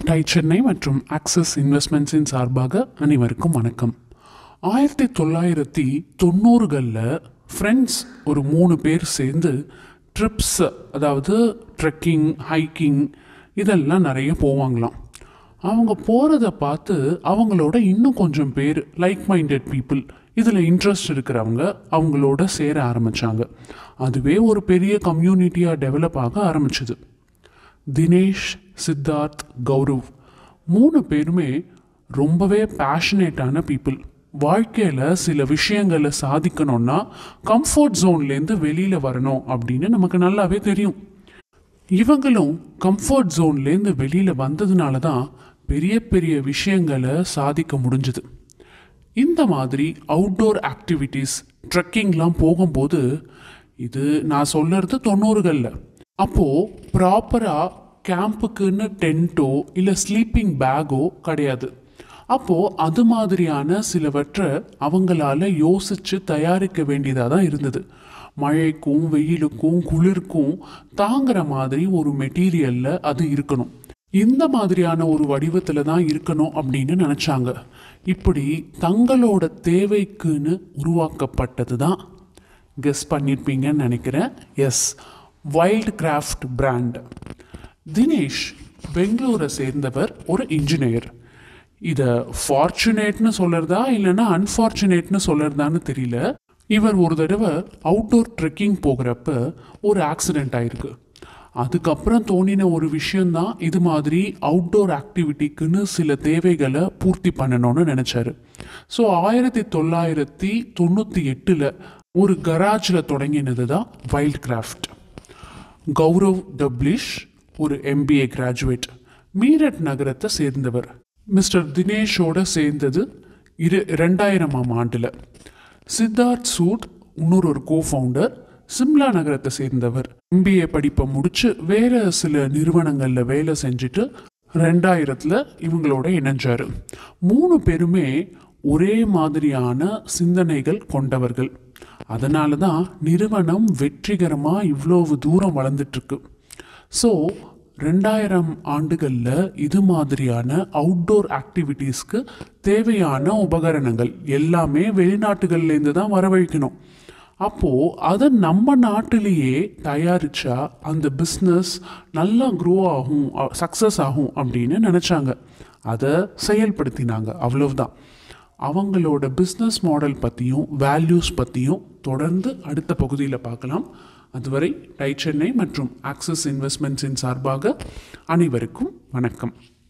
Tie Chennai மற்றும் axis இன்வெஸ்ட்மெண்ட்ஸின் சார்பாக அனைவருக்கும் வணக்கம். 1990களில் ஃப்ரெண்ட்ஸ் ஒரு 3 பேர் சேர்ந்து ட்ரிப்ஸ், அதாவது ட்ரெக்கிங், ஹைக்கிங் இதெல்லாம் நிறைய போவாங்களாம். அவங்க போகிறத பார்த்து அவங்களோட இன்னும் கொஞ்சம் பேர் லைக் மைண்டட் பீப்புள், இதில் இன்ட்ரெஸ்ட் இருக்கிறவங்க அவங்களோட சேர ஆரம்பித்தாங்க. அதுவே ஒரு பெரிய கம்யூனிட்டியாக டெவலப் ஆக ஆரம்பிச்சுது. தினேஷ், சித்தார்த், கௌரவ் 3 பேருமே ரொம்பவே பேஷனேட்டான பீப்புள். வாழ்க்கையில் சில விஷயங்களை சாதிக்கணும்னா கம்ஃபர்ட் ஜோன்லேருந்து வெளியில் வரணும் அப்படின்னு நமக்கு நல்லாவே தெரியும். இவங்களும் கம்ஃபர்ட் ஜோன்லேருந்து வெளியில் வந்ததுனால தான் பெரிய பெரிய விஷயங்களை சாதிக்க முடிஞ்சுது. இந்த மாதிரி அவுட்டோர் ஆக்டிவிட்டீஸ், ட்ரெக்கிங்லாம் போகும்போது, இது நான் சொல்கிறது 90களில், அப்போது ப்ராப்பராக கேம்புக்குன்னு டென்ட்டோ இல்லை ஸ்லீப்பிங் பேக்கோ கிடையாது. அப்போது அது மாதிரியான சிலவற்றை அவங்களால யோசித்து தயாரிக்க வேண்டியதாக தான் இருந்தது. மழைக்கும் வெயிலுக்கும் குளிருக்கும் தாங்குற மாதிரி ஒரு மெட்டீரியலில் அது இருக்கணும். இந்த மாதிரியான ஒரு வடிவத்தில் தான் இருக்கணும் அப்படின்னு நினச்சாங்க. இப்படி தங்களோட தேவைக்குன்னு உருவாக்கப்பட்டது தான், கெஸ் பண்ணியிருப்பீங்கன்னு நினைக்கிறேன், yes, Wildcraft brand. Dinesh பெங்களூரை சேர்ந்தவர், ஒரு இன்ஜினியர். இதை ஃபார்ச்சுனேட்னு சொல்கிறதா இல்லைன்னா அன்ஃபார்ச்சுனேட்னு சொல்கிறதான்னு தெரியல. இவர் ஒரு தடவை அவுட்டோர் ட்ரெக்கிங் போகிறப்ப ஒரு ஆக்சிடெண்ட் ஆயிருக்கு. அதுக்கப்புறம் தோணின ஒரு விஷயந்தான், இது மாதிரி அவுட்டோர் ஆக்டிவிட்டிக்குன்னு சில தேவைகளை பூர்த்தி பண்ணணும்னு நினச்சாரு. ஸோ 1998 ஒரு கராஜில் தொடங்கினது தான் வைல்ட் கிராஃப்ட். கௌரவ் டப்ளிஷ் ஒரு MBA கிராஜுவேட், மீரட் நகரத்தை சேர்ந்தவர். மிஸ்டர் தினேஷோட சேர்ந்தது 2000ஆம் ஆண்டில். சித்தார்த் சூட் இன்னொரு கோஃபவுண்டர், சிம்லா நகரத்தை சேர்ந்தவர். MBA படிப்பை முடித்து வேறு சில நிறுவனங்களில் வேலை செஞ்சுட்டு 2000 இவங்களோட இணைஞ்சார். 3 பேருமே ஒரே மாதிரியான சிந்தனைகள் கொண்டவர்கள். அதனால தான் நிறுவனம் வெற்றிகரமாக இவ்வளவு தூரம் வளர்ந்துட்டுருக்கு. ஸோ 2000 ஆண்டுகளில் இது மாதிரியான அவுட்டோர் ஆக்டிவிட்டீஸ்க்கு தேவையான உபகரணங்கள் எல்லாமே வெளிநாட்டுகள்லேருந்து தான் வரவழைக்கணும். அப்போது அதை நம்ம நாட்டிலேயே தயாரித்தா அந்த பிஸ்னஸ் நல்லா க்ரோ ஆகும், சக்ஸஸ் ஆகும் அப்படின்னு நினச்சாங்க. அதை செயல்படுத்தினாங்க, அவ்வளவுதான். அவங்களோட பிஸ்னஸ் மாடல் பற்றியும் வேல்யூஸ் பற்றியும் தொடர்ந்து அடுத்த பகுதியில் பார்க்கலாம். அதுவரை டை சென்னை மற்றும் ஆக்சிஸ் இன்வெஸ்ட்மெண்ட்ஸின் சார்பாக அனைவருக்கும் வணக்கம்.